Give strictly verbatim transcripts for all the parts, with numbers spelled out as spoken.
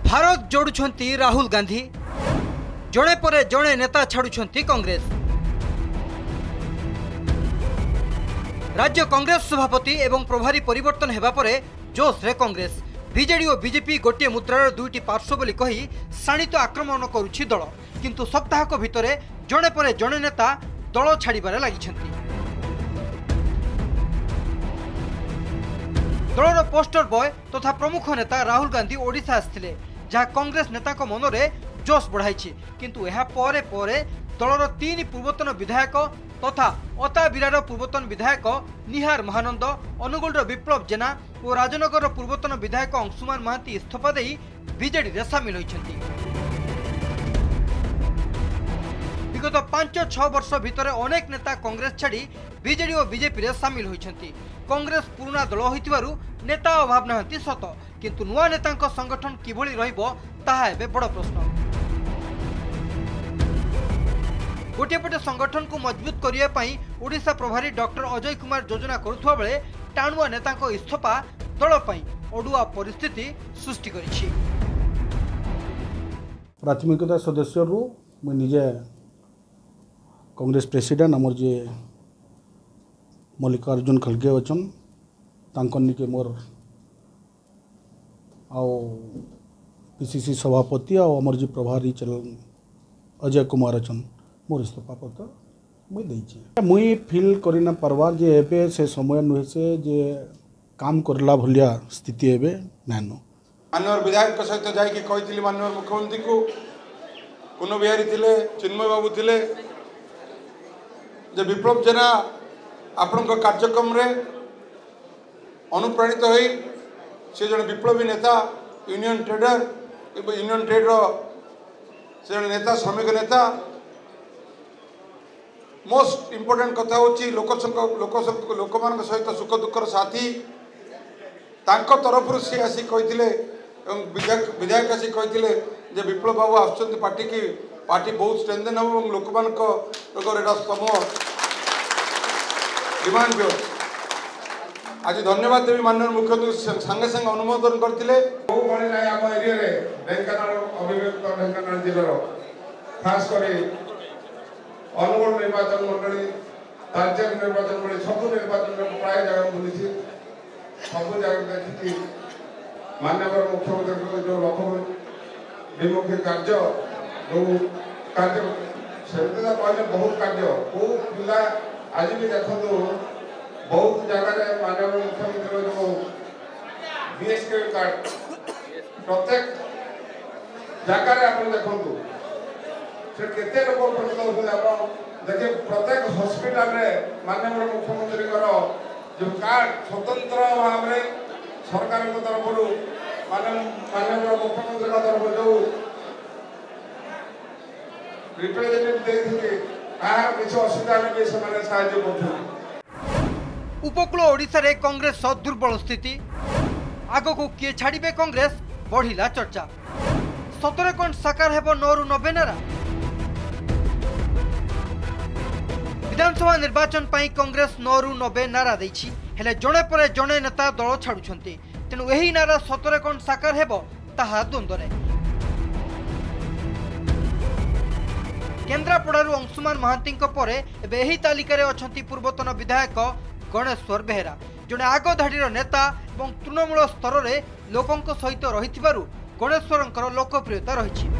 भारत जोड़ुछंती राहुल गांधी, जड़े पर जड़े नेता छाड़ुछंती कांग्रेस। राज्य कांग्रेस सभापति एवं प्रभारी परिवर्तन हेबा परे जोश रे कांग्रेस। बीजेडी और बीजेपी गोटे मुद्रार दुईटी पार्श्व बोली कही शाणित आक्रमण करुछि दल, किंतु सप्ताहक भितरे जड़े पर जड़े नेता दल छाड़िबारे लागिछंती। दलर पोस्टर बॉय तथा प्रमुख नेता राहुल गांधी ओडिशा आसिथिले, जहाँ कांग्रेस नेता मनरे जोश बढ़ाई, किंतु यह परे परे दलर तीन पूर्वतन विधायक तथा अताबिरार पूर्वतन विधायक निहार महानंद, अनुगुलर विप्लव जेना और राजनगर पूर्वतन विधायक अंशुमान महांती इस्तीफा दे बीजेडी रे सामिल होइछंती। विगत पांच छह वर्ष भितर अनेक नेता कांग्रेस छाड़ी बीजेडी और बीजेपी रे सामिल होइछंती। कांग्रेस पुराना दल होइतिबारु नेता अभाव नाहंती सत, किंतु नुआ नेतांक संगठन किभଳି रहिबो ताहा एबे बड़ प्रश्न। गोटे पटे संगठन को मजबूत करने पाई ओडिशा प्रभारी डॉक्टर अजय कुमार योजना करुवा बेले टाणुआ नेतांक इस्तीफा दल पाई अडुआ परिस्थिति सृष्टि करिछि। प्राथमिकता सदस्य रु मु निजे कांग्रेस प्रेसिडेंट आमर जे मल्लिकार्जुन खड़गे अछन तांकनिके मोर आओ पीसीसी सभापति आमर जे प्रभारी चलन अजय कुमार अछन मोर इस्तीफा पत्र मुई देइछि। मुई फील करिना पारबार जे एबे से समय नुहे से जे काम करला भलिया स्थिति एबे नानो। माननीय विधायक सहित जाइए कही माननीय मुख्यमंत्री को कुन बिहारी थिले, चिन्मय बाबू थिले, जे विप्लव जेना आपण कार्यक्रम रे अनुप्राणित होई से जन विप्लवी नेता, यूनियन ट्रेडर, यूनियन ट्रेड रो से जन नेता, श्रमिक नेता। मोस्ट इम्पोर्टेंट कथा होची लोक लोक लोक मान सहित सुख दुखर साथी। तांको तरफ सी आसी कही विधायक विधायक आसी कही जे विप्लव बाबू आसुच्च पार्टी की पार्टी बहुत स्ट्रेंथन हो लोक मान स्तंभ डिमांड भी आज धन्यवाद देवी माननीय मुख्यमंत्री संगे संगे अनुमोदन करते एरिया ढेंकानाल अभिव्यक्त ढेंकानाल जिलार खास कर अनुगुण निर्वाचन मंडली, तालचेर निर्वाचन मंडली सब निर्वाचन में प्राय जगह बुली सब जगह देखी माननीय मुख्यमंत्री जो लक्ष्य विमुखी कार्य जो कार्य से कहले बहुत कार्य को पिला आज भी देखो बहुत जगह माननीय मुख्यमंत्री जो बीएसके कार्ड प्रत्येक जगह आप देखु केते लोक देखिए प्रत्येक हॉस्पिटल रे माननीय मुख्यमंत्री जो कार्ड स्वतंत्र भाव में सरकार तरफ माननीय मुख्यमंत्री तरफ जो रिप्रेजेंटेटिव किसी असुविधा में साहाय्य कर। उपकूल ओडिशा रे कांग्रेस दुर्बल स्थिति, आग को किए छाड़िबे कांग्रेस बढ़िला चर्चा। सतरे कौन साकार हेब नौ नब्बे नारा। विधानसभा निर्वाचन पाई कांग्रेस नौ नब्बे नारा देछि, हेले जणे पर जणे नेता दल छाड़ुछंती। तेणु एही नारा सतरे कौन साकार हेब ताहा द्वंद्वरे। केन्द्रापड़ारू अंशुमान महांती परे एबे एही तालिकारे अछंती पूर्वतन विधायक गणेश्वर बेहेरा, जड़े आग धाड़ीर नेता और तृणमूल स्तर में लोकों सहित रही गणेश्वर लोकप्रियता रही।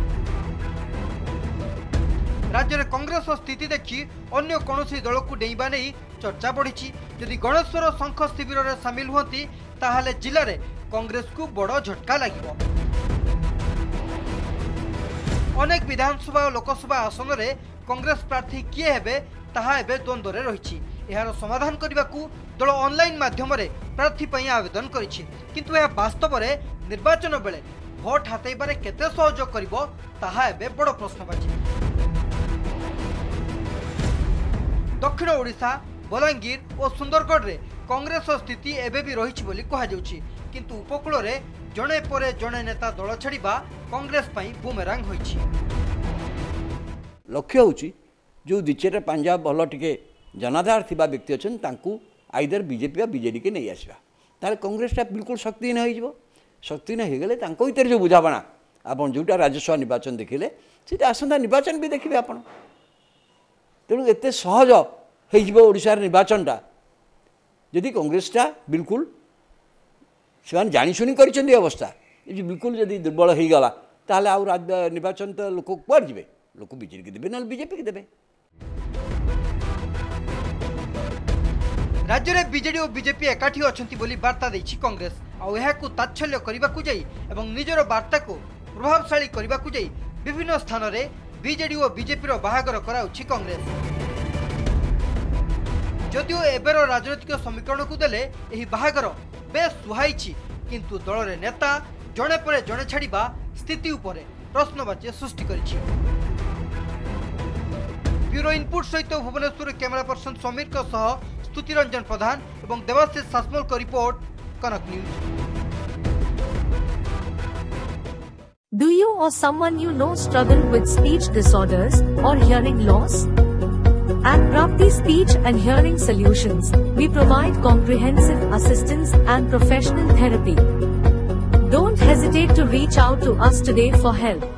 राज्य में कांग्रेस स्थिति देखी अन्य कौन दल को डेइबा नहीं चर्चा बढ़ी। जदि गणेश्वर शंख शिविर में सामिल होती ताहले जिले में कांग्रेस को बड़ झटका लगे। अनेक विधानसभा और लोकसभा आसन में कांग्रेस प्रार्थी किए हेबे ताहा एबे द्वंद्व रे रही। यार समाधान करने को दल ऑनलाइन माध्यम प्रार्थी पर आवेदन करिछि, किंतु यह वास्तव में निर्वाचन बेले भोट हाथाइबारे केते सहयोग करिवो ताहा एबे बड़ प्रश्नबाची। दक्षिण ओडिशा, बलांगीर और सुंदरगढ़ रे कांग्रेस स्थिति एबे भी रही बोली कहा जाउछि, किंतु उपकूल रे जणे परे जणे नेता दल छाड़िबा कांग्रेस पई बुमेरांग होइछि। लक्ष्य होउछि जो दिचेरे पंजाब भल टिके जनाधार थिबा व्यक्ति अछन तांकू आइदर बीजेपी या बीजेडी के नहीं आसवा ताले कांग्रेसटा बिल्कुल शक्तिहीन हो शक्तिहीन हो गले तांको भीतर जो बुझाबणा आपन जोटा राज्यसभा निर्वाचन देखिले सीटा आसंता निर्वाचन भी देखिए आपन तेणु एते सहज ओडिशा निर्वाचनटा जदि कांग्रेसटा बिल्कुल से जाशुनी कर अवस्था ये बिल्कुल जदि दुर्बल हो गला ताहले आउ राज्य निर्वाचन तो लोक कुआड़ जी लोक बीजेपी की देवे ना बीजेपी की देवे। राज्य में बीजेडी और बीजेपी एकाठी अच्छी बोली वार्ता देछि कांग्रेस आउ ताच्छल्य करने को जाई एवं निजर वार्ता को प्रभावशाली करने को जाई विभिन्न स्थान में बीजेडी और बीजेपी बाहागर कराउछि कांग्रेस। जदिओ एबर राजनैतिक समीकरण को देले एही बाहागर बेस सुहाइछि किंतु दलर नेता जड़े पर जड़े छाड़ा स्थिति उपरे प्रश्नवाची सृष्टि करिछि। ब्यूरो इनपुट सहित भुवनेश्वर कैमरा पर्सन समीर को सह स्तुतिरंजन प्रधान एवं देवाशीष सासमल को report Kanak news. Do you or someone you know struggle with speech disorders or hearing loss? At Prapti Speech and Hearing Solutions, we provide comprehensive assistance and professional therapy. Don't hesitate to reach out to us today for help.